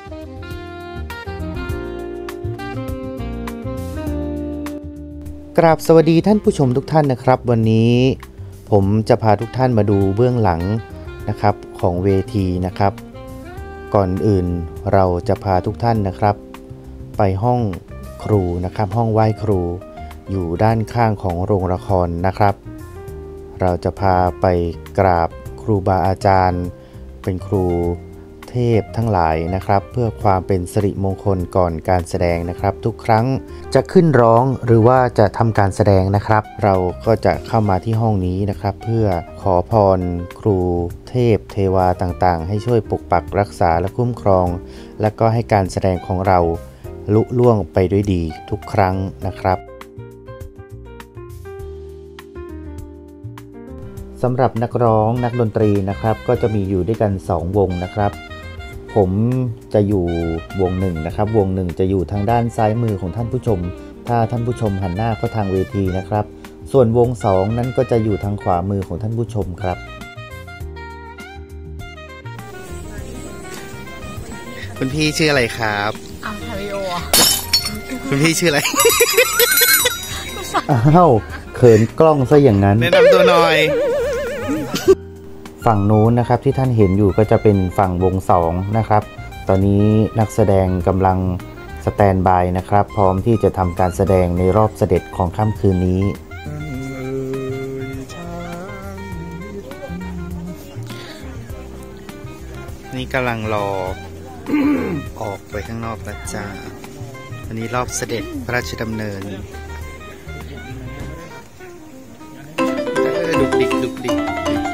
กราบสวัสดีท่านผู้ชมทุกท่านนะครับวันนี้ผมจะพาทุกท่านมาดูเบื้องหลังนะครับของเวทีนะครับก่อนอื่นเราจะพาทุกท่านนะครับไปห้องครูนะครับห้องไหว้ครูอยู่ด้านข้างของโรงละครนะครับเราจะพาไปกราบครูบาอาจารย์เป็นครูเทพทั้งหลายนะครับเพื่อความเป็นสิริมงคลก่อนการแสดงนะครับทุกครั้งจะขึ้นร้องหรือว่าจะทำการแสดงนะครับเราก็จะเข้ามาที่ห้องนี้นะครับเพื่อขอพรครูเทพเทวาต่างๆให้ช่วยปกปักรักษาและคุ้มครองและก็ให้การแสดงของเราลุล่วงไปด้วยดีทุกครั้งนะครับสำหรับนักร้องนักดนตรีนะครับก็จะมีอยู่ด้วยกัน2วงนะครับผมจะอยู่วง1นะครับวง1จะอยู่ทางด้านซ้ายมือของท่านผู้ชมถ้าท่านผู้ชมหันหน้าเข้าทางเวทีนะครับส่วนวง2นั้นก็จะอยู่ทางขวามือของท่านผู้ชมครับคุณพี่ชื่ออะไรครับทาริโอคุณพี่ชื่ออะไรอ้าวเขินกล้องซะอย่างนั้นแนะนำตัวหน่อยฝั่งนู้นนะครับที่ท่านเห็นอยู่ก็จะเป็นฝั่งวง2นะครับตอนนี้นักแสดงกำลังสแตนบายนะครับพร้อมที่จะทำการแสดงในรอบเสด็จของค่ำคืนนี้นี่กำลังรอ ออกไปข้างนอกนะจ๊ะอันนี้รอบเสด็จพระราชดำเนินดุกดิกดุกดิก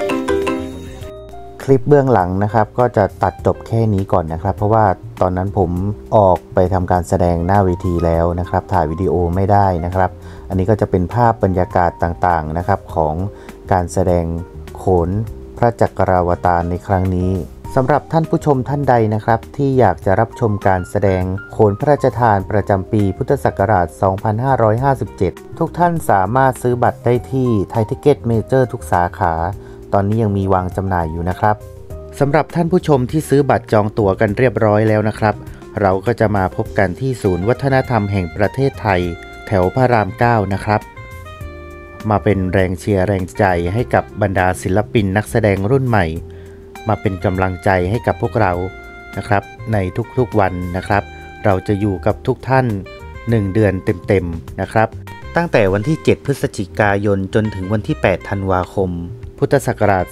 คลิปเบื้องหลังนะครับก็จะตัดจบแค่นี้ก่อนนะครับเพราะว่าตอนนั้นผมออกไปทำการแสดงหน้าเวทีแล้วนะครับถ่ายวิดีโอไม่ได้นะครับอันนี้ก็จะเป็นภาพบรรยากาศต่างๆนะครับของการแสดงโขนพระจักราวาลในครั้งนี้สำหรับท่านผู้ชมท่านใดนะครับที่อยากจะรับชมการแสดงโขนพระราชทานประจำปีพุทธศักราช 2557 ทุกท่านสามารถซื้อบัตรได้ที่ไทยทิเก็ตเมเจอร์ทุกสาขาตอนนี้ยังมีวางจำหน่ายอยู่นะครับสำหรับท่านผู้ชมที่ซื้อบัตรจองตั๋วกันเรียบร้อยแล้วนะครับเราก็จะมาพบกันที่ศูนย์วัฒนธรรมแห่งประเทศไทยแถวพระราม 9 นะครับมาเป็นแรงเชียร์แรงใจให้กับบรรดาศิลปินนักแสดงรุ่นใหม่มาเป็นกำลังใจให้กับพวกเรานะครับในทุกๆวันนะครับเราจะอยู่กับทุกท่าน1เดือนเต็มๆนะครับตั้งแต่วันที่7พฤศจิกายนจนถึงวันที่8ธันวาคมพุทธศักราช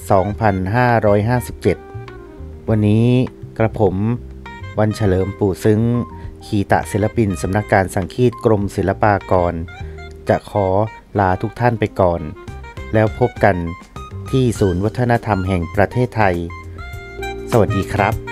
2557 วันนี้กระผมวันเฉลิมปู่ซึ้งคีตะศิลปินสำนักการสังคีตกรมศิลปากรจะขอลาทุกท่านไปก่อนแล้วพบกันที่ศูนย์วัฒนธรรมแห่งประเทศไทยสวัสดีครับ